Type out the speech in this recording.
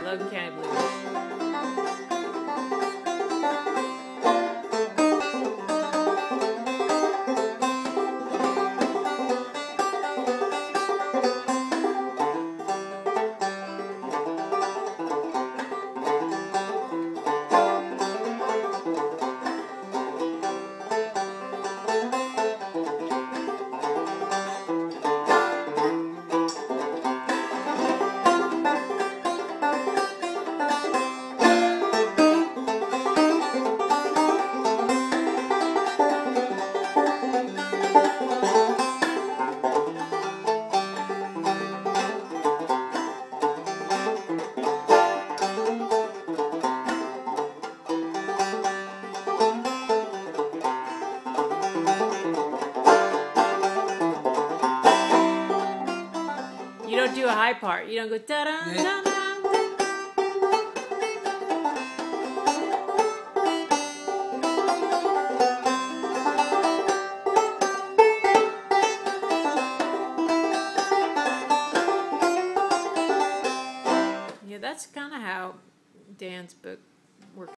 Logan County Blues. You don't do a high part. You don't go da da da da. Yeah, that's kind of how Dan's book